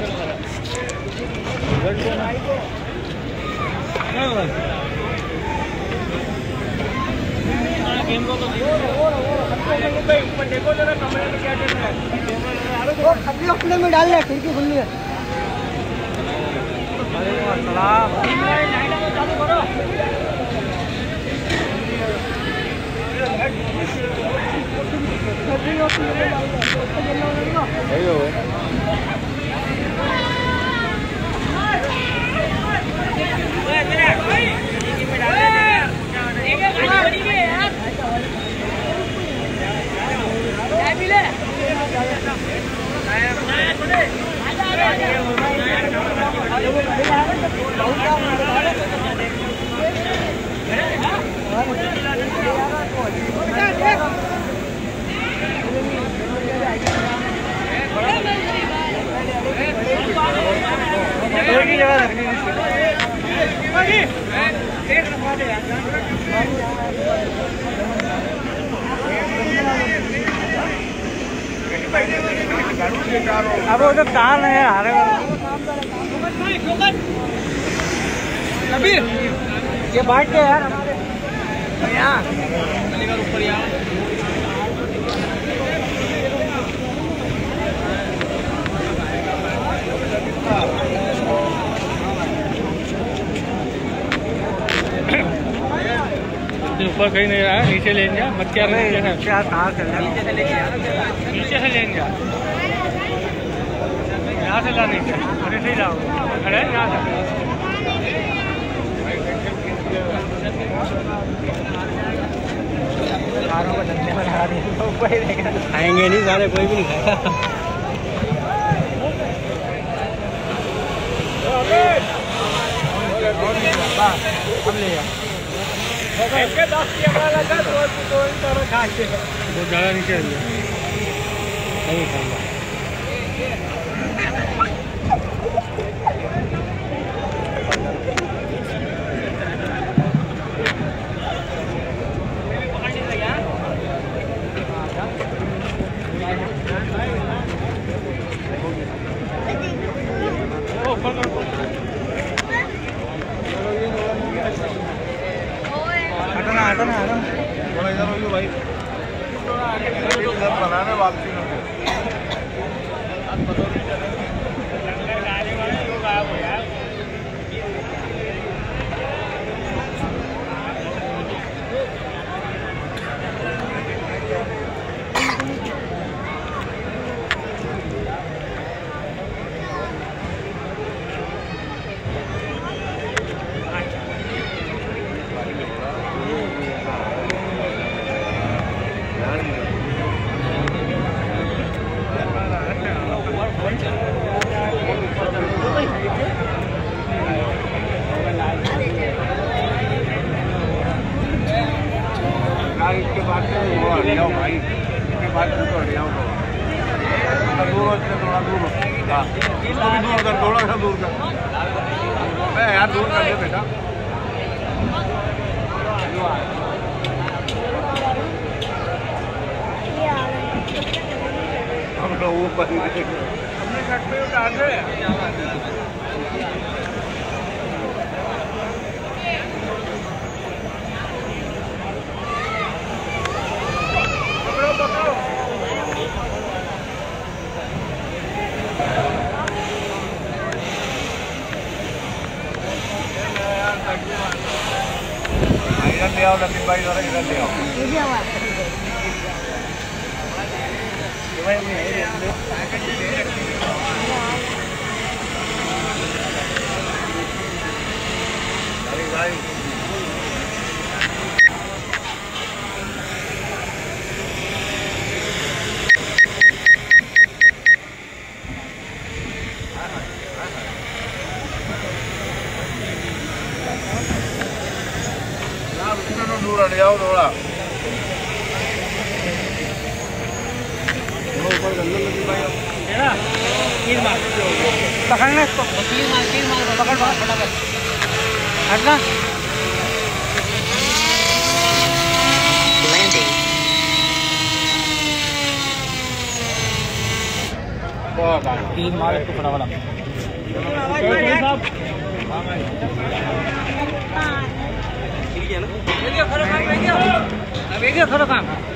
देखो जरा कमरे में क्या चल रहा है। वो खपली अपने में डाल रहा है, खिड़की खुली है। चालू करो। अब वो जो तार है हारे कबीर ये बांट के यार हमारे यहाँ ऊपर यार ऊपर कहीं नहीं रहा है, नीचे ले जा मत क्या क्या कहाँ से नीचे से ले जा यहाँ से ला नीचे अरे सही लाओ अरे यहाँ से कारों को धंधे में लगा दिया खाएंगे नहीं सारे, कोई भी नहीं खाएगा। हम ले जा बहुत ज़्यादा नीचे नहीं खाऊंगा। हटना थोड़ा इधर हो भाई, इधर बनाने वापसी में इसके बाद से वो हट जाओ भाई, इसके बाद तो हट जाओ, दूर से थोड़ा दूर हो। हाँ दूर कर, थोड़ा सा दूर कर, यार दूर कर दे बेटा। हम लोग ऊपर अपने छत पे उतार दे। इधर ले आओ लतीफ भाई, जरा इधर ले आओ। अरे भाई दूर हट जाओ थोड़ा, ऊपर गंदा लगी भाई पकड़ना इसको, पकड़ फटाफट हटना। तीन माल इसको खड़ा वाला खड़ा काम